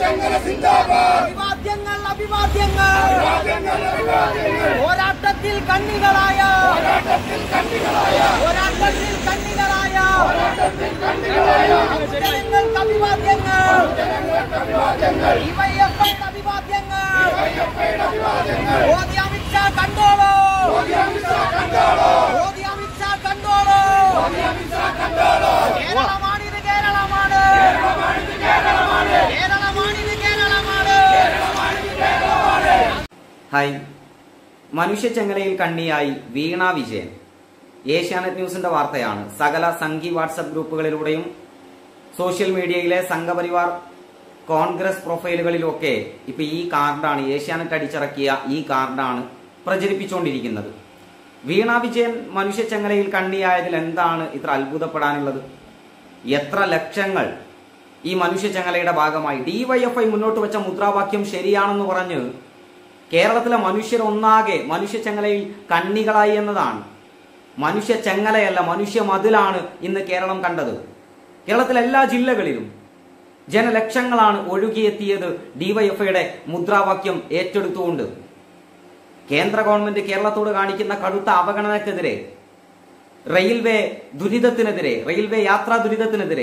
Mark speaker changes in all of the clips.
Speaker 1: പോരാട്ടത്തിൽ കണ്ണികളായ ജനങ്ങൾക്ക് അഭിവാദ്യങ്ങൾ. ഡിവൈഎഫ്ഐയുടെ അഭിവാദ്യങ്ങൾ. മോദി അമിത് ഷാ കണ്ടോളൂ. മോദി അമിത് ഷാ കണ്ടോളൂ. കേരളമാണിത്, കേരളമാണ്. കേരളമാണിത്, കേരളമാണ്.
Speaker 2: ഹായ്. മനുഷ്യച്ചങ്ങലയിൽ കണ്ണിയായി വീണ വിജയൻ. ഏഷ്യാനെറ്റ് ന്യൂസിന്റെ വാർത്തയാണ്. സകല സംഘി വാട്സപ്പ് ഗ്രൂപ്പുകളിലൂടെയും സോഷ്യൽ മീഡിയയിലെ സംഘപരിവാർ കോൺഗ്രസ് പ്രൊഫൈലുകളിലൊക്കെ ഇപ്പൊ ഈ കാർഡാണ്, ഏഷ്യാനെറ്റ് അടിച്ചിറക്കിയ ഈ കാർഡാണ് പ്രചരിപ്പിച്ചുകൊണ്ടിരിക്കുന്നത്. വീണ വിജയൻ മനുഷ്യച്ചങ്ങലയിൽ കണ്ണിയായതിൽ എന്താണ് ഇത്ര അത്ഭുതപ്പെടാനുള്ളത്? എത്ര ലക്ഷങ്ങൾ ഈ മനുഷ്യച്ചങ്ങലയുടെ ഭാഗമായി ഡിവൈഎഫ്ഐ മുന്നോട്ട് വെച്ച മുദ്രാവാക്യം ശരിയാണെന്ന് പറഞ്ഞ് കേരളത്തിലെ മനുഷ്യരൊന്നാകെ മനുഷ്യച്ചങ്ങലയിൽ കണ്ണികളായി എന്നതാണ്. മനുഷ്യച്ചങ്ങലയല്ല, മനുഷ്യ മതിലാണ് ഇന്ന് കേരളം കണ്ടത്. കേരളത്തിലെ എല്ലാ ജില്ലകളിലും ജനലക്ഷങ്ങളാണ് ഒഴുകിയെത്തിയത് ഡിവൈഎഫ്ഐയുടെ മുദ്രാവാക്യം ഏറ്റെടുത്തുകൊണ്ട്. കേന്ദ്ര ഗവൺമെന്റ് കേരളത്തോട് കാണിക്കുന്ന കടുത്ത അവഗണനക്കെതിരെ, റെയിൽവേ ദുരിതത്തിനെതിരെ, റെയിൽവേ യാത്രാ ദുരിതത്തിനെതിരെ,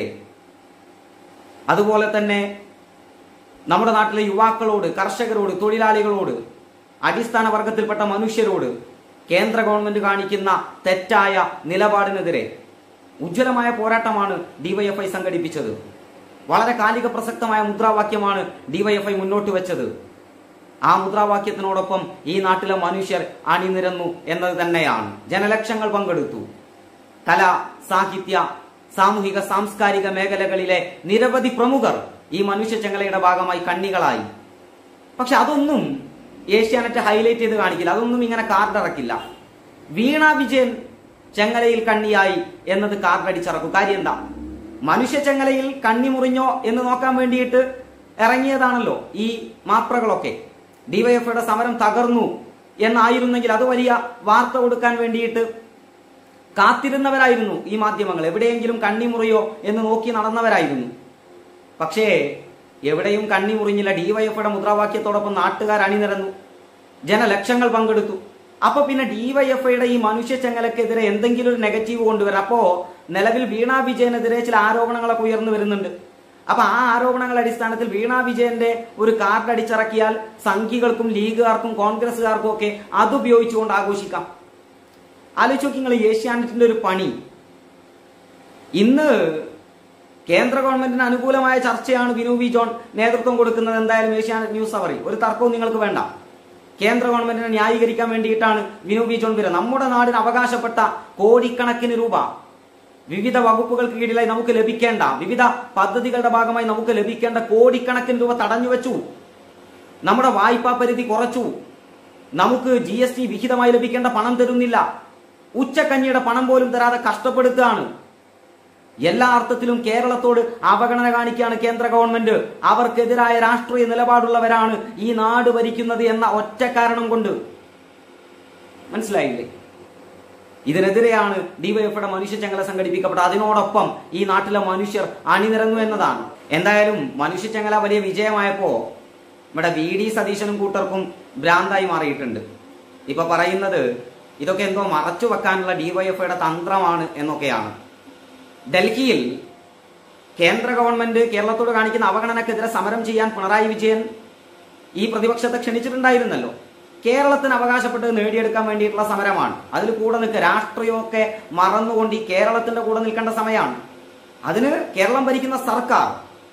Speaker 2: അതുപോലെ തന്നെ നമ്മുടെ നാട്ടിലെ യുവാക്കളോട്, കർഷകരോട്, തൊഴിലാളികളോട്, അടിസ്ഥാന വർഗത്തിൽപ്പെട്ട മനുഷ്യരോട് കേന്ദ്ര ഗവൺമെന്റ് കാണിക്കുന്ന തെറ്റായ നിലപാടിനെതിരെ ഉജ്ജ്വലമായ പോരാട്ടമാണ് ഡിവൈഎഫ്ഐ സംഘടിപ്പിച്ചത്. വളരെ കാലിക പ്രസക്തമായ മുദ്രാവാക്യമാണ് ഡിവൈഎഫ്ഐ മുന്നോട്ട് വെച്ചത്. ആ മുദ്രാവാക്യത്തിനോടൊപ്പം ഈ നാട്ടിലെ മനുഷ്യർ അണിനിരന്നു എന്നത് തന്നെയാണ്. ജനലക്ഷങ്ങൾ പങ്കെടുത്തു. കല, സാഹിത്യ, സാമൂഹിക സാംസ്കാരിക മേഖലകളിലെ നിരവധി പ്രമുഖർ ഈ മനുഷ്യച്ചങ്ങലയുടെ ഭാഗമായി കണ്ണികളായി. പക്ഷെ അതൊന്നും ഏഷ്യാനെറ്റ് ഹൈലൈറ്റ് ചെയ്ത് കാണിക്കില്ല, അതൊന്നും ഇങ്ങനെ കാർഡ് ഇറക്കില്ല. വീണ വിജയൻ ചെങ്ങലയിൽ കണ്ണിയായി എന്നത് കാർഡ് അടിച്ചിറക്കും. കാര്യം എന്താ? മനുഷ്യച്ചങ്ങലയിൽ കണ്ണി മുറിഞ്ഞോ എന്ന് നോക്കാൻ വേണ്ടിയിട്ട് ഇറങ്ങിയതാണല്ലോ ഈ മാപ്രകളൊക്കെ. ഡിവൈഎഫ്ഐയുടെ സമരം തകർന്നു എന്നായിരുന്നെങ്കിൽ അത് വലിയ വാർത്ത കൊടുക്കാൻ വേണ്ടിയിട്ട് കാത്തിരുന്നവരായിരുന്നു ഈ മാധ്യമങ്ങൾ. എവിടെയെങ്കിലും കണ്ണി മുറിയോ എന്ന് നോക്കി നടന്നവരായിരുന്നു. പക്ഷേ എവിടെയും കണ്ണി മുറിഞ്ഞില്ല. ഡിവൈഎഫ്ഐയുടെ മുദ്രാവാക്യത്തോടൊപ്പം നാട്ടുകാർ അണിനിരന്നു, ജനലക്ഷങ്ങൾ പങ്കെടുത്തു. അപ്പൊ പിന്നെ ഡിവൈഎഫ്ഐയുടെ ഈ മനുഷ്യച്ചങ്ങലക്കെതിരെ എന്തെങ്കിലും ഒരു നെഗറ്റീവ് കൊണ്ടുവരാം. അപ്പോ നിലവിൽ വീണ വിജയനെതിരെ ചില ആരോപണങ്ങളൊക്കെ ഉയർന്നു വരുന്നുണ്ട്. അപ്പൊ ആ ആരോപണങ്ങളുടെ അടിസ്ഥാനത്തിൽ വീണ വിജയന്റെ ഒരു കാർഡ് അടിച്ചിറക്കിയാൽ സംഘികൾക്കും ലീഗുകാർക്കും കോൺഗ്രസുകാർക്കും ഒക്കെ അതുപയോഗിച്ചുകൊണ്ട് ആഘോഷിക്കാം. ആലോചിച്ച് നോക്കി നിങ്ങൾ ഏഷ്യാനെറ്റിന്റെ ഒരു പണി. ഇന്ന് കേന്ദ്ര ഗവൺമെന്റിന് അനുകൂലമായ ചർച്ചയാണ് വിനു വി ജോൺ നേതൃത്വം കൊടുക്കുന്നത്. എന്തായാലും ഏഷ്യാനെറ്റ് ന്യൂസ് അവറിൽ ഒരു തർക്കവും നിങ്ങൾക്ക് വേണ്ട. കേന്ദ്ര ഗവൺമെന്റിനെ ന്യായീകരിക്കാൻ വേണ്ടിയിട്ടാണ് വിനു വി ജോൺ വരുന്നത്. നമ്മുടെ നാടിന് അവകാശപ്പെട്ട കോടിക്കണക്കിന് രൂപ വിവിധ വകുപ്പുകൾക്ക് കീഴിലായി നമുക്ക് ലഭിക്കേണ്ട, വിവിധ പദ്ധതികളുടെ ഭാഗമായി നമുക്ക് ലഭിക്കേണ്ട കോടിക്കണക്കിന് രൂപ തടഞ്ഞു വെച്ചു. നമ്മുടെ വായ്പാ പരിധി കുറച്ചു. നമുക്ക് GST വിഹിതമായി ലഭിക്കേണ്ട പണം തരുന്നില്ല. ഉച്ചക്കഞ്ഞിയുടെ പണം പോലും തരാതെ കഷ്ടപ്പെടുത്തുകയാണ്. എല്ലാ അർത്ഥത്തിലും കേരളത്തോട് അവഗണന കാണിക്കുകയാണ് കേന്ദ്ര ഗവൺമെന്റ്. അവർക്കെതിരായ രാഷ്ട്രീയ നിലപാടുള്ളവരാണ് ഈ നാട് ഭരിക്കുന്നത് എന്ന ഒറ്റ കാരണം കൊണ്ട്. മനസ്സിലായില്ലേ? ഇതിനെതിരെയാണ് ഡിവൈഎഫ്ഐയുടെ മനുഷ്യച്ചങ്ങല സംഘടിപ്പിക്കപ്പെട്ടത്. അതിനോടൊപ്പം ഈ നാട്ടിലെ മനുഷ്യർ അണിനിരന്നു എന്നതാണ്. എന്തായാലും മനുഷ്യച്ചങ്ങല വലിയ വിജയമായപ്പോ നമ്മുടെ VD സതീശനും കൂട്ടർക്കും ഭ്രാന്തായി മാറിയിട്ടുണ്ട്. ഇപ്പൊ പറയുന്നത് ഇതൊക്കെ എന്തോ മറച്ചു വെക്കാനുള്ള ഡിവൈഎഫ്ഐയുടെ തന്ത്രമാണ് എന്നൊക്കെയാണ്. ഡൽഹിയിൽ കേന്ദ്ര ഗവൺമെന്റ് കേരളത്തോട് കാണിക്കുന്ന അവഗണനക്കെതിരെ സമരം ചെയ്യാൻ പിണറായി വിജയൻ ഈ പ്രതിപക്ഷത്തെ ക്ഷണിച്ചിട്ടുണ്ടായിരുന്നല്ലോ. കേരളത്തിന് അവകാശപ്പെട്ടത് നേടിയെടുക്കാൻ വേണ്ടിയിട്ടുള്ള സമരമാണ്. അതിൽ കൂടെ നിൽക്കുക, രാഷ്ട്രീയമൊക്കെ മറന്നുകൊണ്ട് ഈ കേരളത്തിന്റെ കൂടെ നിൽക്കേണ്ട സമയമാണ്. അതിന് കേരളം ഭരിക്കുന്ന സർക്കാർ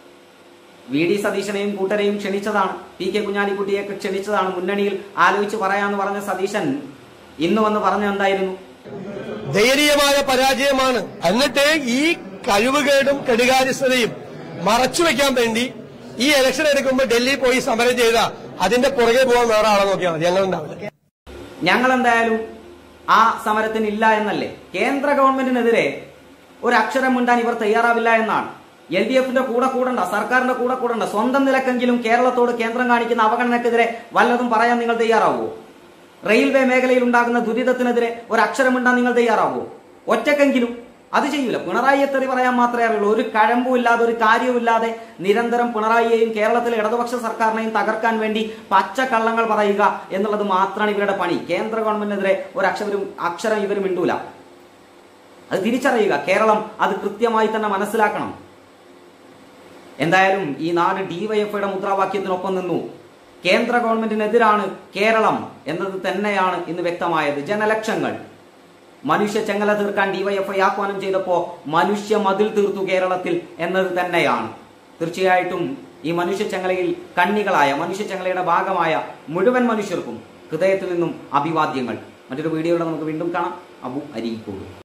Speaker 2: VD സതീശനെയും കൂട്ടരെയും ക്ഷണിച്ചതാണ്. PK കുഞ്ഞാലിക്കുട്ടിയൊക്കെ ക്ഷണിച്ചതാണ്. മുന്നണിയിൽ ആലോചിച്ച് പറയാന്ന് പറഞ്ഞ സതീശൻ ഇന്ന് വന്ന് പറഞ്ഞ എന്തായിരുന്നു?
Speaker 3: ദയനീയമായ പരാജയമാണ്. എന്നിട്ട് ഈ കഴിവുകേടും കെടുകാര്യസ്ഥതയും മറച്ചുവെക്കാൻ വേണ്ടി ഈ ഇലക്ഷൻ എടുക്കുമ്പോൾ ഡൽഹി പോയി സമരം ചെയ്ത അതിന്റെ പുറകെ പോകാൻ വേറെ ആളെ നോക്കിയാൽ മതി. ഞങ്ങളുണ്ടാവില്ല.
Speaker 2: ഞങ്ങൾ എന്തായാലും ആ സമരത്തിന് ഇല്ല എന്നല്ലേ. കേന്ദ്ര ഗവൺമെന്റിനെതിരെ ഒരു അക്ഷരം മിണ്ടാൻ ഇവർ തയ്യാറാവില്ല എന്നാണ്. LDFന്റെ കൂടെ കൂടണ്ട, സർക്കാരിന്റെ കൂടെ കൂടണ്ട, സ്വന്തം നിലക്കെങ്കിലും കേരളത്തോട് കേന്ദ്രം കാണിക്കുന്ന അവഗണനക്കെതിരെ വല്ലതും പറയാൻ നിങ്ങൾ തയ്യാറാവുമോ? റെയിൽവേ മേഖലയിൽ ഉണ്ടാകുന്ന ദുരിതത്തിനെതിരെ ഒരു അക്ഷരമിണ്ടാൻ നിങ്ങൾ തയ്യാറാവുമോ? ഒറ്റക്കെങ്കിലും അത് ചെയ്യൂല. പിണറായിയെ തെറി പറയാൻ മാത്രമേ അറിയുള്ളൂ. ഒരു കഴമ്പുമില്ലാതെ ഒരു കാര്യവുമില്ലാതെ നിരന്തരം പിണറായിയെയും കേരളത്തിലെ ഇടതുപക്ഷ സർക്കാരിനെയും തകർക്കാൻ വേണ്ടി പച്ചക്കള്ളങ്ങൾ പറയുക എന്നുള്ളത് മാത്രമാണ് ഇവരുടെ പണി. കേന്ദ്ര ഗവൺമെന്റിനെതിരെ ഒരു അക്ഷരം ഇവർ മിണ്ടൂല. അത് തിരിച്ചറിയുക. കേരളം അത് കൃത്യമായി തന്നെ മനസ്സിലാക്കണം. എന്തായാലും ഈ നാട് ഡിവൈഎഫ്ഐയുടെ മുദ്രാവാക്യത്തിനൊപ്പം നിന്നു. കേന്ദ്ര ഗവൺമെന്റിനെതിരാണ് കേരളം എന്നത് തന്നെയാണ് ഇന്ന് വ്യക്തമായത്. ജനലക്ഷങ്ങൾ മനുഷ്യ ചെങ്ങല തീർക്കാൻ ഡിവൈഎഫ്ഐ ആഹ്വാനം ചെയ്തപ്പോ മനുഷ്യ മതിൽ തീർത്തു കേരളത്തിൽ എന്നത് തന്നെയാണ്. തീർച്ചയായിട്ടും ഈ മനുഷ്യ ചെങ്ങലയിൽ കണ്ണികളായ മനുഷ്യ ചെങ്ങലയുടെ ഭാഗമായ മുഴുവൻ മനുഷ്യർക്കും ഹൃദയത്തിൽ നിന്നും അഭിവാദ്യങ്ങൾ. മറ്റൊരു വീഡിയോയുടെ നമുക്ക് വീണ്ടും കാണാം. അബു അരീക്കോട്.